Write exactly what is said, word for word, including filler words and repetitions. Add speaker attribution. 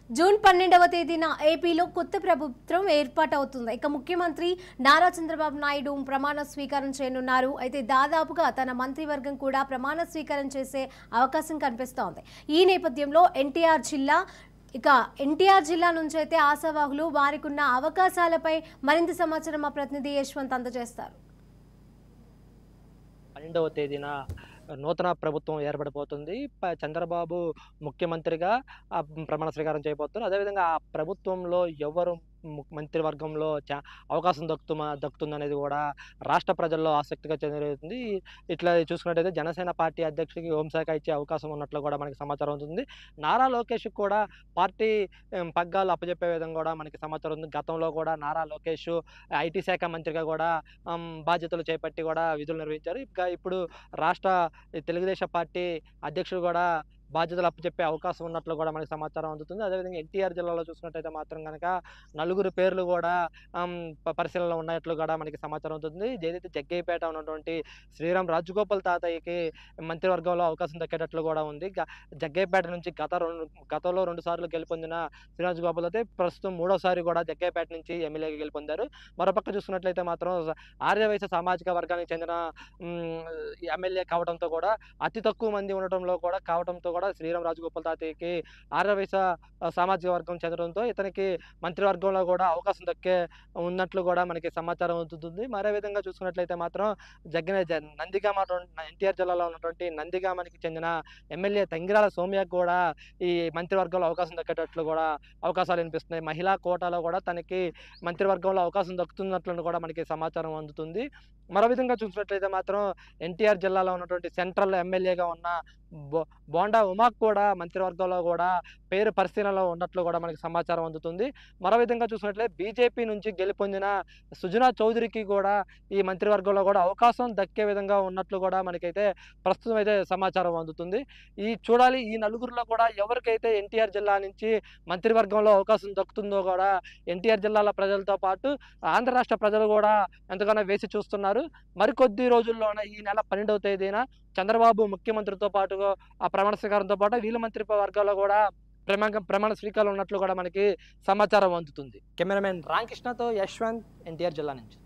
Speaker 1: June పన్నెండవ తేదీన ఏపీలో కొత్త ప్రభుత్వం ఏర్పాటవుతుంది. ఇక ముఖ్యమంత్రి నారా చంద్రబాబు నాయుడు ప్రమాణ స్వీకారం చేయనున్నారు. అయితే దాదాపుగా తన మంత్రివర్గం కూడా ప్రమాణ స్వీకారం చేసే అవకాశం కనిపిస్తోంది. ఈ నేపథ్యంలో ఎన్టీఆర్ జిల్లా ఇక ఎన్టీఆర్ జిల్లా నుంచి అయితే ఆశావాహులు వారికి ఉన్న అవకాశాలపై మరింత సమాచారం మా ప్రతినిధి యశ్వంత్ అందజేస్తారు.
Speaker 2: పన్నెండవ తేదీన నూతన ప్రభుత్వం ఏర్పడిపోతుంది. చంద్రబాబు ముఖ్యమంత్రిగా ప్రమాణ స్వీకారం చేయబోతున్నారు. అదేవిధంగా ఆ ప్రభుత్వంలో ఎవరు మంత్రివర్గంలో చా అవకాశం దక్కుతుమా దక్కుతుందనేది కూడా రాష్ట్ర ప్రజల్లో ఆసక్తిగా చెందుతుంది. ఇట్లా చూసుకున్నట్టయితే జనసేన పార్టీ అధ్యక్షుడికి హోంశాఖ ఇచ్చే అవకాశం ఉన్నట్లు కూడా మనకి సమాచారం ఉంటుంది. నారా లోకేష్ కూడా పార్టీ పగ్గాలు అప్పచెప్పే విధంగా కూడా మనకి సమాచారం ఉంది. గతంలో కూడా నారా లోకేష్ ఐటీ శాఖ మంత్రిగా కూడా బాధ్యతలు చేపట్టి కూడా విధులు నిర్వహించారు. ఇంకా ఇప్పుడు రాష్ట్ర తెలుగుదేశం పార్టీ అధ్యక్షుడు కూడా బాధ్యతలు అప్పచెప్పే అవకాశం ఉన్నట్లు కూడా మనకి సమాచారం అందుతుంది. అదేవిధంగా ఎన్టీఆర్ జిల్లాలో చూసినట్టయితే మాత్రం కనుక నలుగురు పేర్లు కూడా పరిశీలనలో ఉన్నట్లు కూడా మనకి సమాచారం అవుతుంది. ఏదైతే జగ్గయ్యపేట ఉన్నటువంటి శ్రీరామ్ రాజగోపాల్ తాతయ్యకి మంత్రివర్గంలో అవకాశం దక్కేటట్లు కూడా ఉంది. జగ్గయ్యపేట నుంచి గత రెండు గతంలో రెండు సార్లు గెలుపొందిన శ్రీరాజగోపాల్ అయితే ప్రస్తుతం మూడోసారి కూడా జగ్గయ్యపేట నుంచి ఎమ్మెల్యేగా గెలుపొందారు. మరోపక్క చూసుకున్నట్లయితే మాత్రం ఆర్యవైశ్య సామాజిక వర్గానికి చెందిన ఎమ్మెల్యే కావడంతో కూడా అతి తక్కువ మంది ఉండటంలో కూడా కావడంతో కూడా శ్రీరామ్ రాజగోపాల్ తాతయ్యకి ఆర్యవైశ్య సామాజిక వర్గం చెందడంతో ఇతనికి మంత్రివర్గంలో కూడా అవకాశం దక్కే ఉన్నట్లు కూడా మనకి సమాచారం అవుతుంది. మరో విధంగా చూసుకున్నట్లయితే మాత్రం జగ్గన నందిగామ ఎన్టీఆర్ జిల్లాలో ఉన్నటువంటి నందిగామనికి చెందిన ఎమ్మెల్యే తంగిరాల సౌమ్యకు కూడా ఈ మంత్రివర్గంలో అవకాశం దక్కేటట్లు కూడా అవకాశాలు వినిపిస్తున్నాయి. మహిళా కోటాలో కూడా తనకి మంత్రివర్గంలో అవకాశం దక్కుతున్నట్లు కూడా మనకి సమాచారం అందుతుంది. మరో విధంగా చూసినట్లయితే మాత్రం ఎన్టీఆర్ జిల్లాలో ఉన్నటువంటి సెంట్రల్ ఎమ్మెల్యేగా ఉన్న బో బోండా ఉమాకు కూడా మంత్రివర్గంలో కూడా పేరు పరిశీలనలో ఉన్నట్లు కూడా మనకి సమాచారం అందుతుంది. మరో విధంగా చూసినట్లయితే బీజేపీ నుంచి గెలుపొందిన సుజనా చౌదరికి కూడా ఈ మంత్రివర్గంలో కూడా అవకాశం దక్కే విధంగా ఉన్నట్లు కూడా మనకైతే ప్రస్తుతం అయితే సమాచారం అందుతుంది. ఈ చూడాలి ఈ నలుగురిలో కూడా ఎవరికైతే ఎన్టీఆర్ జిల్లా నుంచి మంత్రివర్గంలో అవకాశం దక్కుతుందో కూడా ఎన్టీఆర్ జిల్లాల ప్రజలతో పాటు ఆంధ్ర రాష్ట్ర ప్రజలు కూడా ఎంతగానో వేసి చూస్తున్నారు. మరికొద్ది రోజుల్లోనే ఈ నెల పన్నెండవ తేదీన చంద్రబాబు ముఖ్యమంత్రితో పాటుగా ఆ ప్రమాణ స్వీకారంతో పాటు వీళ్ళ మంత్రి వర్గాల్లో కూడా ప్రమాణ ప్రమాణ స్వీకారం ఉన్నట్లు కూడా మనకి సమాచారం అందుతుంది. కెమెరామెన్ రామకృష్ణతో యశ్వంత్, ఎన్టీఆర్ జిల్లా నుంచి.